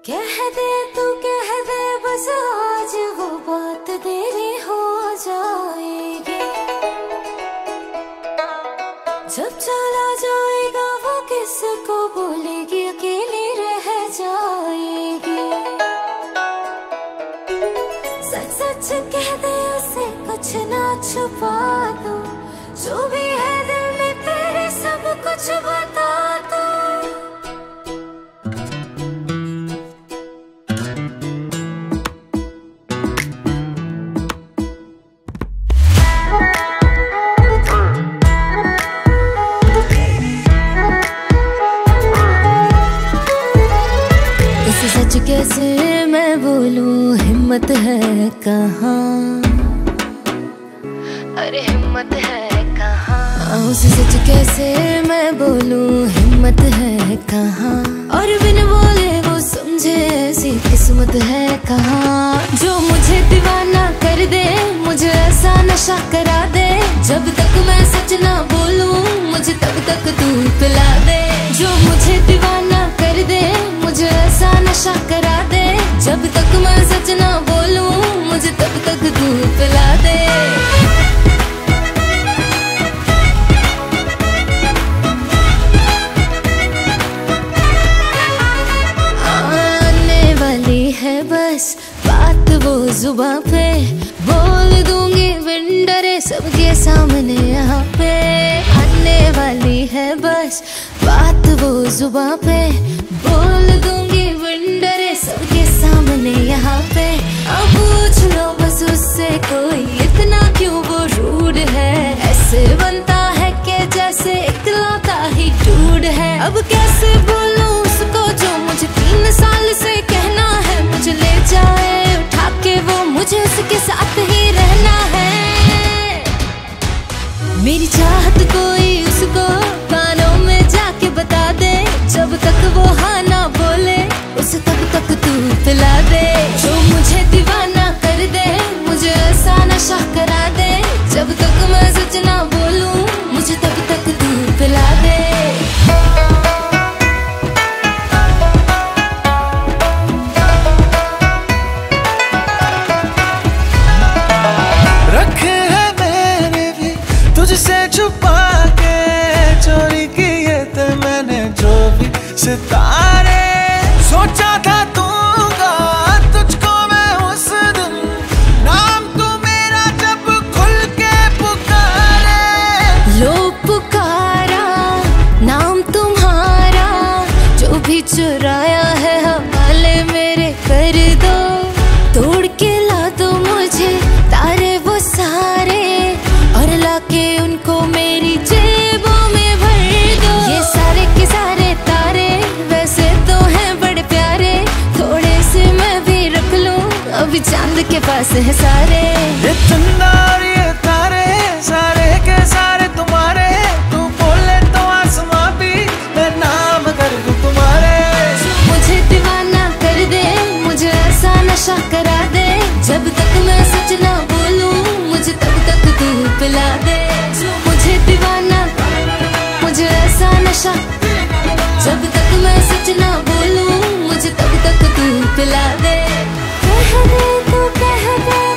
कह दे तू कह दे बस आज वो बात देरी हो जाएगी। जब चला जाएगा वो किसको बोलेगी, अकेली रह जाएगी। सच सच कह दे उसे कुछ ना छुपा दो, जो भी है दिल में तेरे सब कुछ बता दो। सच कैसे मैं बोलूं, हिम्मत है कहाँ, अरे हिम्मत है कहाँ। उसे सच कैसे मैं बोलूं, हिम्मत है कहाँ। और बिन बोले वो समझे ऐसी किस्मत है कहाँ। जो मुझे दीवाना कर दे, मुझे ऐसा नशा करा दे, जब तक मैं सच ना बोलूं मुझे तब तक तू पिला दे। जो मुझे दीवाना कर दे, मुझे ऐसा नशा करा दे, जब तक मैं सच ना बोलूं मुझे तब तक तू पिला दे। आने वाली है बस बात वो जुबां पे, बोल दूंगी विंडरे सबके सामने यहाँ पे। आने वाली है बस बात वो जुबां पे, बोल दूंगी विंडरे सबके सामने यहाँ पे। अब पूछ लो बस उससे कोई, इतना क्यों वो रूड है। ऐसे बनता है कि जैसे इकलौता ही टूट है। अब कैसे बोलूं उसको जो मुझे 3 साल से कहना है। मुझे ले जाए उठा के वो, मुझे उसके साथ ही रहना है। मेरी चाहत कोई उसको कानों में जाके बता दे, जब तक वो हाँ ना बोले उसे तब तक तू पिला दे। जो मुझे दीवाना कर दे, मुझे ऐसा नशा करा दे, जब तक मैं सच ना बोलूं मुझे तब तक तू पिला दे। रखे है मैंने भी तुझसे छुपा के, चोरी किए थे मैंने जो भी सितारे। सोचा था दूंगा तुझको मैं उस दिन, नाम तू मेरा जब खुल के पुकारे। लो पुकारा नाम तुम्हारा, जो भी चुराया है हवाले मेरे कर दो। तोड़ के ला दो मुझे तारे वो सारे, और लाके उनको मेरी जेबों में भर दो। ये सारे के सारे तारे वैसे तो हैं बड़े प्यारे, थोड़े से मैं भी रख लूं अभी चांद के पास है सारे। ये चंदा और ये तारे सारे के सारे तुम्हारे, तू बोले तो आसमां भी मैं नाम कर दूं तुम्हारे। मुझे दीवाना कर दे, मुझे ऐसा नशा करा दे, जब तक मैं सच ना बोलूं मुझे तब तक तू पिला दे। जो मुझे दीवाना, मुझे ऐसा नशा, जब तक मैं सच ना बोलूं मुझे तब तक तू पिला दे। कह दे तू कह दे